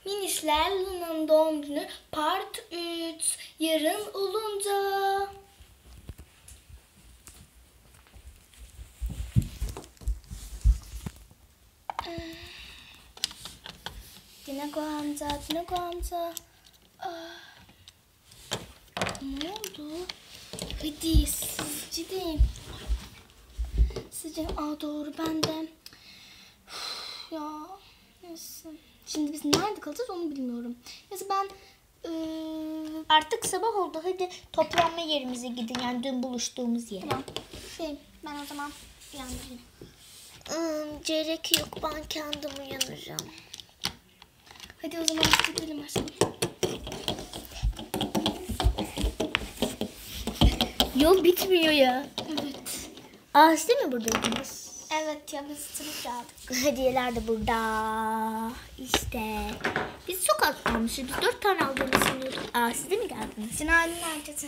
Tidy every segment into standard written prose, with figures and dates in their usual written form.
Minişler Luna'nın doğum günü part 3 yarın olunca. Dinago amca. Ne oldu? Hadi sizce doğru ben de. Ya neyse. Şimdi biz nerede kalacağız onu bilmiyorum. Neyse ben Artık sabah oldu. Hadi toplanma yerimize gidin. Yani dün buluştuğumuz yere. tamam. Ben o zaman uyandırayım. Gerek yok. Ben kendim uyanacağım. Hadi o zaman gidelim aşkım. Yol bitmiyor ya. Evet. Siz de mi buradaydınız? Evet ya biz sınıf geldik. Hediyeler de burada. İşte. Biz çok az almışız. Biz 4 tane aldığımızı sanıyorduk. Siz de mi geldiniz? Günaydın herkese.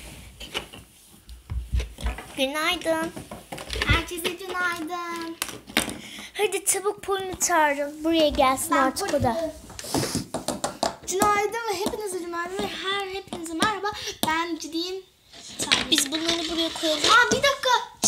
Günaydın. Herkese günaydın. Hadi çabuk Polini çağırın. Buraya gelsin artık o da. Günaydın ve hepinize günaydın ve hepinize merhaba. Ben Cidiyim. Biz bunları buraya koyalım. Bir dakika.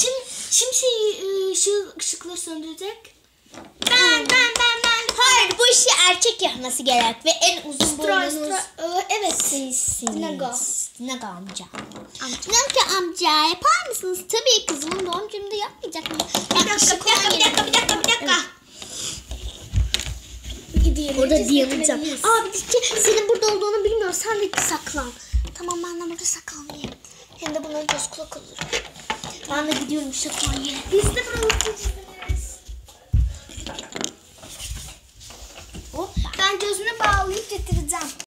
Işıkları söndürecek. Ben. Hayır, bu işi erkek yapması gerek ve en uzun boyunuz Evet. sizsiniz. Dinago amca. Dinago amca yapar mısınız? Tabii kızımın doğum gününde yapmayacak mı? Bir dakika. Orada diyamayacağım. Bir senin burada olduğunu bilmiyorum. Sen de saklan. Tamam, ben de burada saklanmayayım. Hem de bunların göz kulak olurum. Ben de gidiyorum saklanmaya. Biz de burada